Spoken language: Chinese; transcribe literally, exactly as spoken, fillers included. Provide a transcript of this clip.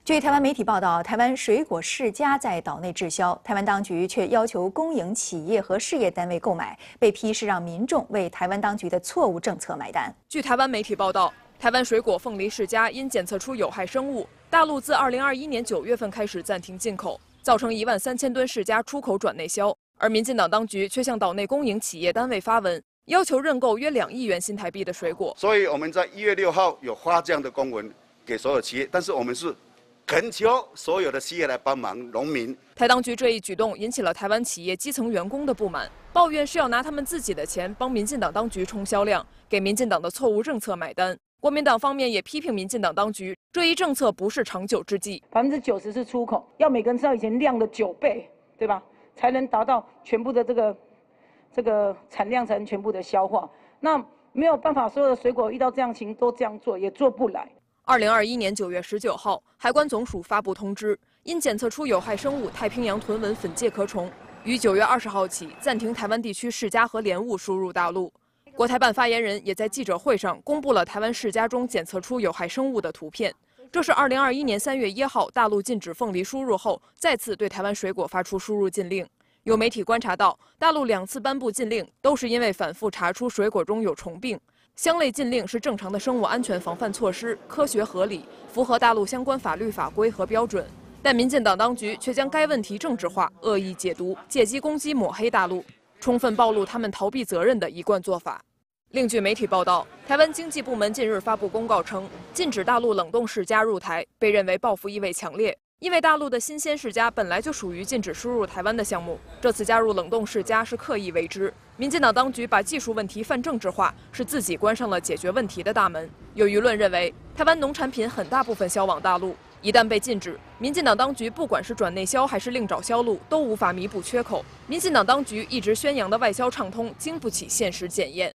据台湾媒体报道，台湾水果世家在岛内滞销，台湾当局却要求公营企业和事业单位购买，被批是让民众为台湾当局的错误政策买单。 据台湾媒体报道，台湾水果凤梨世家因检测出有害生物，大陆自二零二一年九月份开始暂停进口，造成一万三千吨世家出口转内销。而民进党当局却向岛内公营企业单位发文，要求认购约两亿元新台币的水果。 所以我们在一月六号有发这样的公文给所有企业，但是我们是恳求所有的企业来帮忙农民。 台当局这一举动引起了台湾企业基层员工的不满，抱怨是要拿他们自己的钱帮民进党当局冲销量，给民进党的错误政策买单。国民党方面也批评民进党当局这一政策不是长久之计。 百分之九十是出口，要每个人吃到以前量的九倍，对吧？才能达到全部的这个这个产量，才能全部的消化。那没有办法，所有的水果遇到这样情都这样做，也做不来。 二零二一年九月十九号，海关总署发布通知，因检测出有害生物太平洋豚纹粉介壳虫，于九月二十号起暂停台湾地区世家和莲雾输入大陆。国台办发言人也在记者会上公布了台湾世家中检测出有害生物的图片。这是二零二一年三月一号大陆禁止凤梨输入后，再次对台湾水果发出输入禁令。有媒体观察到，大陆两次颁布禁令都是因为反复查出水果中有虫病。箱类禁令是正常的生物安全防范措施，科学合理，符合大陆相关法律法规和标准。但民进党当局却将该问题政治化、恶意解读，借机攻击抹黑大陆，充分暴露他们逃避责任的一贯做法。另据媒体报道，台湾经济部门近日发布公告称，禁止大陆冷冻世家入台，被认为报复意味强烈。因为大陆的新鲜世家本来就属于禁止输入台湾的项目，这次加入冷冻世家是刻意为之。民进党当局把技术问题泛政治化，是自己关上了解决问题的大门。有舆论认为，台湾农产品很大部分销往大陆，一旦被禁止，民进党当局不管是转内销还是另找销路，都无法弥补缺口。民进党当局一直宣扬的外销畅通，经不起现实检验。